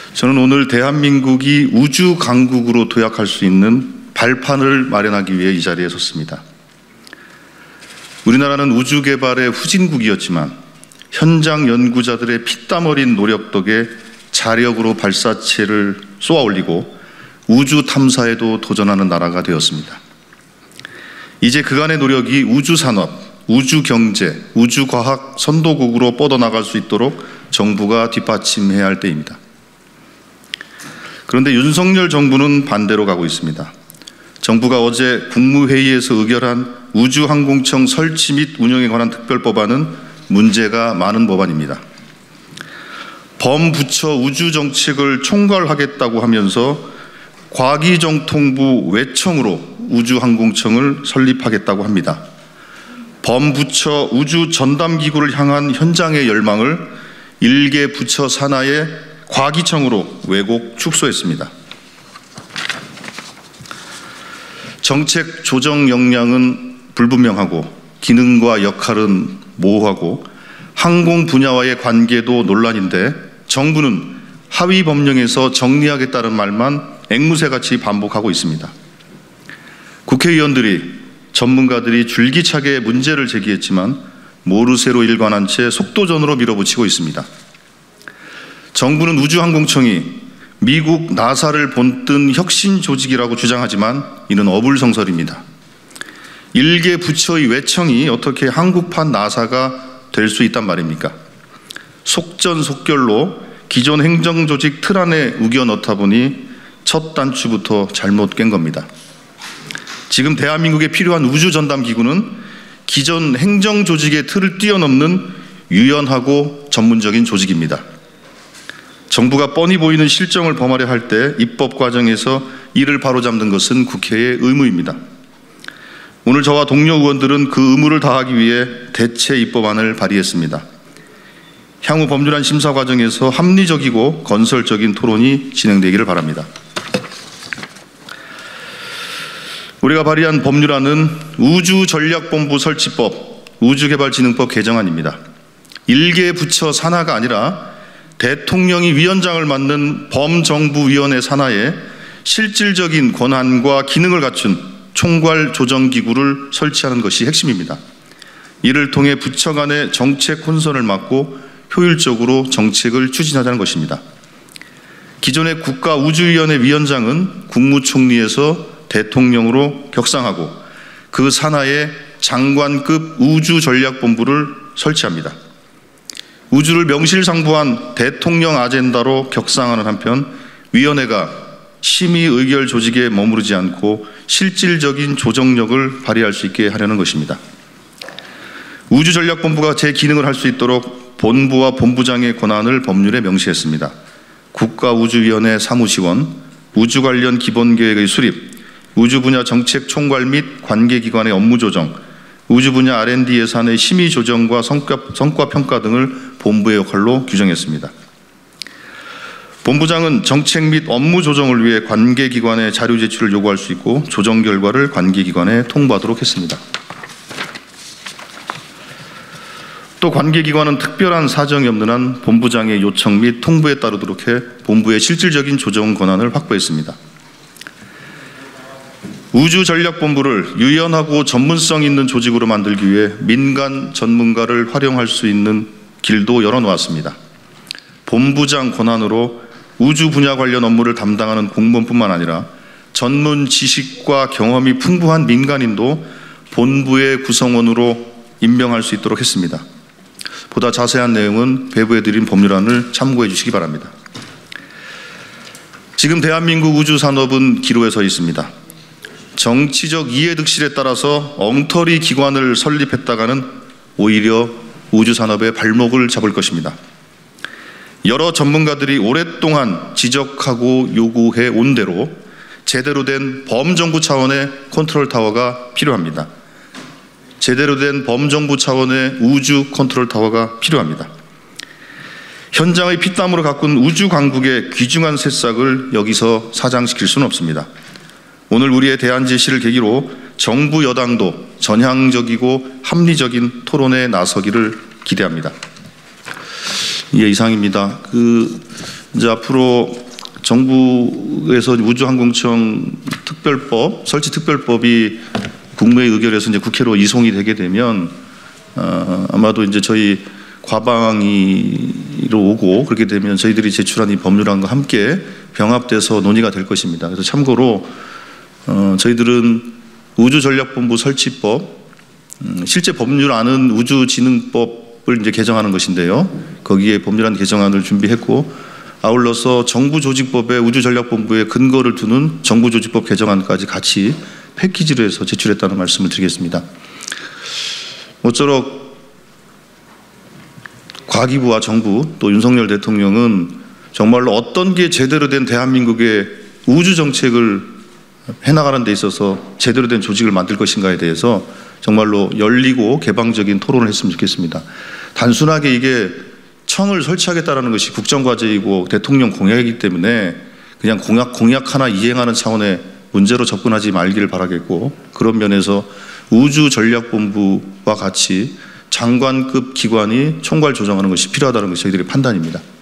저는 오늘 대한민국이 우주 강국으로 도약할 수 있는 발판을 마련하기 위해 이 자리에 섰습니다. 우리나라는 우주 개발의 후진국이었지만 현장 연구자들의 피땀 어린 노력 덕에 자력으로 발사체를 쏘아 올리고 우주 탐사에도 도전하는 나라가 되었습니다. 이제 그간의 노력이 우주 산업, 우주 경제, 우주 과학 선도국으로 뻗어나갈 수 있도록 정부가 뒷받침해야 할 때입니다. 그런데 윤석열 정부는 반대로 가고 있습니다. 정부가 어제 국무회의에서 의결한 우주항공청 설치 및 운영에 관한 특별법안은 문제가 많은 법안입니다. 범부처 우주정책을 총괄하겠다고 하면서 과기정통부 외청으로 우주항공청을 설립하겠다고 합니다. 범부처 우주전담기구를 향한 현장의 열망을 일개 부처 산하의 과기청으로 왜곡 축소했습니다. 정책 조정 역량은 불분명하고 기능과 역할은 모호하고 항공 분야와의 관계도 논란인데 정부는 하위 법령에서 정리하겠다는 말만 앵무새같이 반복하고 있습니다. 국회의원들이 전문가들이 줄기차게 문제를 제기했지만 모르쇠로 일관한 채 속도전으로 밀어붙이고 있습니다. 정부는 우주항공청이 미국 나사를 본뜬 혁신 조직이라고 주장하지만 이는 어불성설입니다. 일개 부처의 외청이 어떻게 한국판 나사가 될 수 있단 말입니까? 속전속결로 기존 행정조직 틀 안에 우겨 넣다 보니 첫 단추부터 잘못 깬 겁니다. 지금 대한민국에 필요한 우주전담기구는 기존 행정조직의 틀을 뛰어넘는 유연하고 전문적인 조직입니다. 정부가 뻔히 보이는 실정을 범하려 할 때 입법 과정에서 이를 바로잡는 것은 국회의 의무입니다. 오늘 저와 동료 의원들은 그 의무를 다하기 위해 대체 입법안을 발의했습니다. 향후 법률안 심사 과정에서 합리적이고 건설적인 토론이 진행되기를 바랍니다. 우리가 발의한 법률안은 우주전략본부 설치법, 우주개발진흥법 개정안입니다. 일개 부처 산하가 아니라 대통령이 위원장을 맡는 범정부위원회 산하에 실질적인 권한과 기능을 갖춘 총괄 조정기구를 설치하는 것이 핵심입니다. 이를 통해 부처 간의 정책 혼선을 막고 효율적으로 정책을 추진하자는 것입니다. 기존의 국가우주위원회 위원장은 국무총리에서 대통령으로 격상하고 그 산하에 장관급 우주전략본부를 설치합니다. 우주를 명실상부한 대통령 아젠다로 격상하는 한편 위원회가 심의 의결 조직에 머무르지 않고 실질적인 조정력을 발휘할 수 있게 하려는 것입니다. 우주전략본부가 제 기능을 할 수 있도록 본부와 본부장의 권한을 법률에 명시했습니다. 국가우주위원회 사무시원, 우주 관련 기본계획의 수립, 우주 분야 정책 총괄 및 관계기관의 업무 조정, 우주 분야 R&D 예산의 심의 조정과 성과 평가 등을 본부의 역할로 규정했습니다. 본부장은 정책 및 업무 조정을 위해 관계기관에 자료 제출을 요구할 수 있고 조정 결과를 관계기관에 통보하도록 했습니다. 또 관계기관은 특별한 사정이 없는 한 본부장의 요청 및 통보에 따르도록 해 본부의 실질적인 조정 권한을 확보했습니다. 우주전략본부를 유연하고 전문성 있는 조직으로 만들기 위해 민간 전문가를 활용할 수 있는 길도 열어놓았습니다. 본부장 권한으로 우주 분야 관련 업무를 담당하는 공무원뿐만 아니라 전문 지식과 경험이 풍부한 민간인도 본부의 구성원으로 임명할 수 있도록 했습니다. 보다 자세한 내용은 배부해드린 법률안을 참고해 주시기 바랍니다. 지금 대한민국 우주산업은 기로에 서 있습니다. 정치적 이해득실에 따라서 엉터리 기관을 설립했다가는 오히려 우주산업의 발목을 잡을 것입니다. 여러 전문가들이 오랫동안 지적하고 요구해 온 대로 제대로 된 범정부 차원의 컨트롤 타워가 필요합니다. 제대로 된 범정부 차원의 우주 컨트롤 타워가 필요합니다. 현장의 피땀으로 가꾼 우주 강국의 귀중한 새싹을 여기서 사장시킬 수는 없습니다. 오늘 우리의 대안 제시를 계기로 정부 여당도 전향적이고 합리적인 토론에 나서기를 기대합니다. 예, 이상입니다. 이제 앞으로 정부에서 우주항공청 특별법, 설치 특별법이 국무회의 의결해서 이제 국회로 이송이 되게 되면 아마도 이제 저희 과방위로 오고 그렇게 되면 저희들이 제출한 이 법률안과 함께 병합돼서 논의가 될 것입니다. 그래서 참고로 저희들은 우주전략본부 설치법, 실제 법률안은 우주진흥법을 이제 개정하는 것인데요. 거기에 법률안 개정안을 준비했고, 아울러서 정부조직법에 우주전략본부에 근거를 두는 정부조직법 개정안까지 같이 패키지로 해서 제출했다는 말씀을 드리겠습니다. 모쪼록 과기부와 정부 또 윤석열 대통령은 정말로 어떤 게 제대로 된 대한민국의 우주 정책을 해나가는 데 있어서 제대로 된 조직을 만들 것인가에 대해서 정말로 열리고 개방적인 토론을 했으면 좋겠습니다. 단순하게 이게 청을 설치하겠다는 것이 국정과제이고 대통령 공약이기 때문에 그냥 공약 하나 이행하는 차원의 문제로 접근하지 말기를 바라겠고, 그런 면에서 우주전략본부와 같이 장관급 기관이 총괄 조정하는 것이 필요하다는 것이 저희들의 판단입니다.